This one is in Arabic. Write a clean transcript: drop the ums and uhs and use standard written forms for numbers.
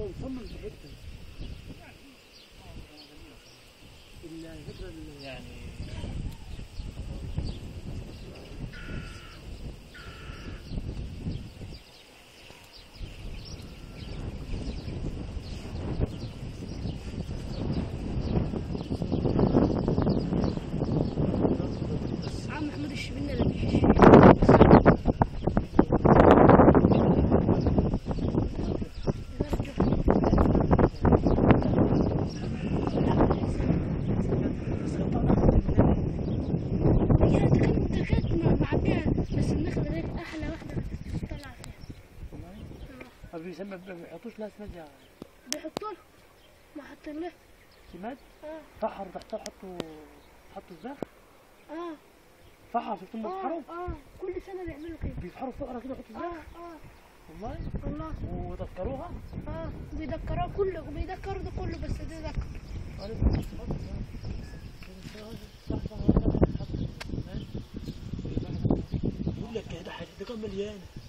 مصمم في حته الفكره يعني محمود الشبيني اللي بيحشي بس النخلة دي أحلى واحدة طلع فيها. ما بيحطوش لها سماد يعني؟ بيحطوا له، ما حاطين له سماد؟ فحر تحتها حطوا الزرع؟ فحر شفتهم بيفحروا؟ كل سنة بيعملوا كده. بيفحروا فقرة كده يحطوا الزرع؟ والله؟ والله. ويدكروها؟ بيدكروها كله وبيدكروا ده كله بس ده دكر. بقول لك ده كان مليان.